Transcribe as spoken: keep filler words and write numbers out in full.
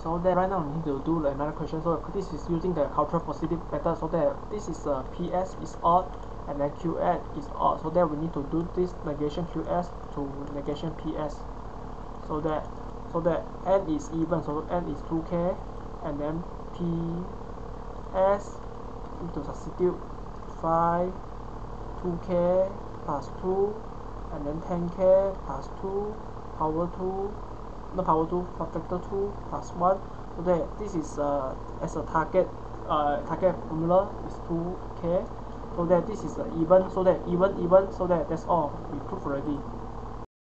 so that right now we need to do another question. So this is using the contrapositive method. So that this is uh, P S is odd and then Q S is odd. So that we need to do this negation Q S to negation P S. So that so that n is even. So n is two K and then P S need to substitute five two K plus two and then ten K plus two power two, no power two factor two plus one. So that this is uh, as a target uh, target formula is two K. So that this is uh, even. So that even even. So that that's all we prove already.